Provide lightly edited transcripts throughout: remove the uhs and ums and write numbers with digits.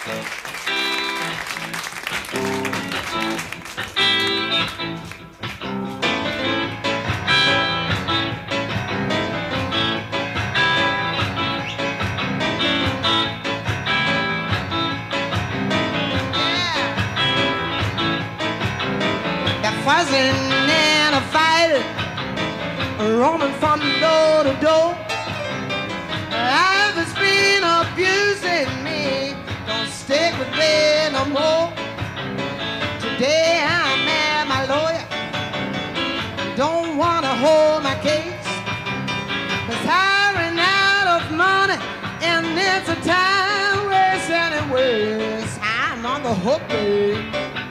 Fussing and a fight, roaming from door to door. Life has been abusing me, don't stick with me no more. Today I'm at my lawyer, don't want to hold my case, 'cause I ran out of money and it's a time waste anyways. I'm on the hook, babe.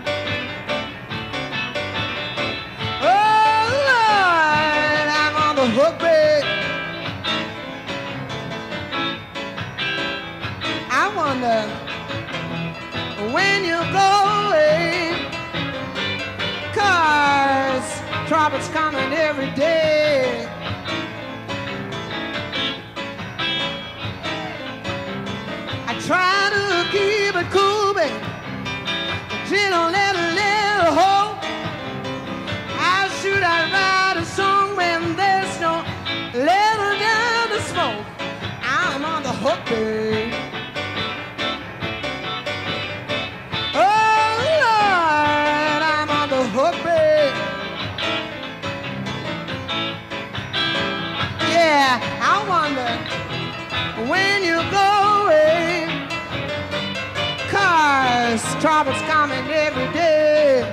Hook, babe. I wonder when you go away, 'cause trouble's coming every day. I try to keep it cool, babe, but you don't let a little hope. How should I write a song when there's no letter down the smoke? I'm on the hook, babe. Oh, Lord, I'm on the hook, babe. Yeah, I wonder when you go away, 'cause trouble's coming every day.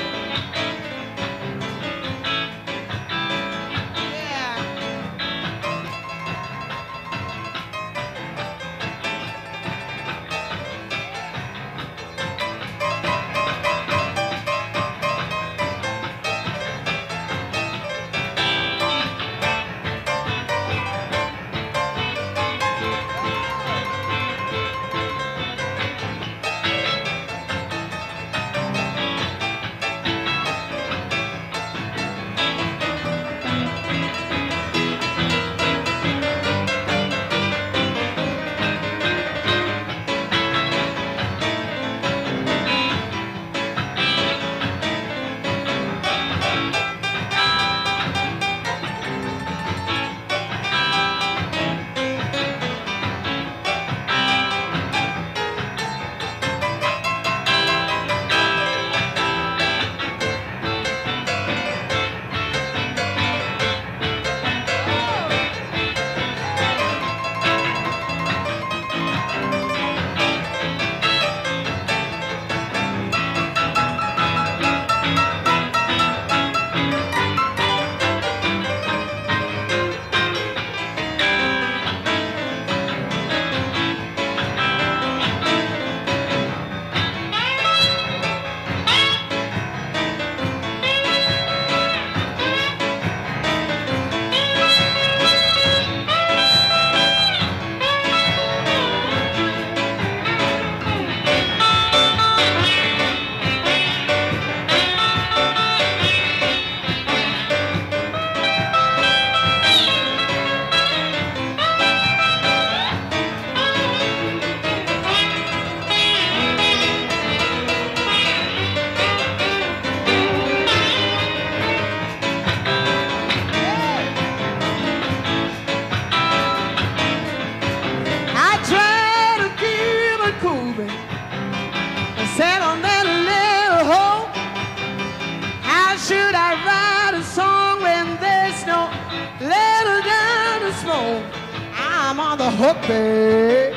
I'm on the hook, babe.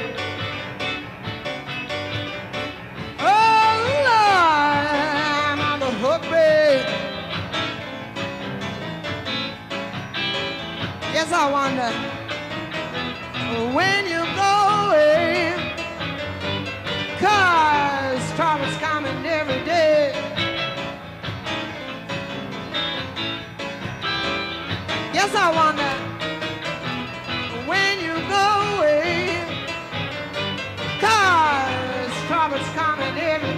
Oh, Lord, I'm on the hook, babe. Yes, I wonder when you go away, 'cause trouble's coming every day. Yes, I wonder when you go away, 'cause trouble's coming every day.